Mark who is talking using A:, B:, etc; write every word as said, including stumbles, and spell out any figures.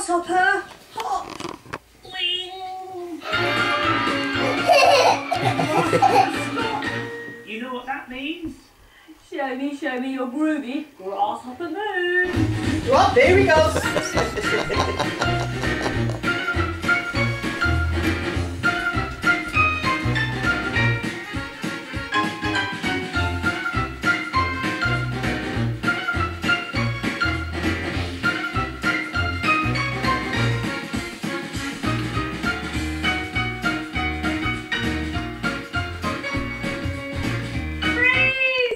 A: grasshopper. Hop. Wing. You know what that means? Show me, show me your groovy grasshopper move.
B: Well, there we go.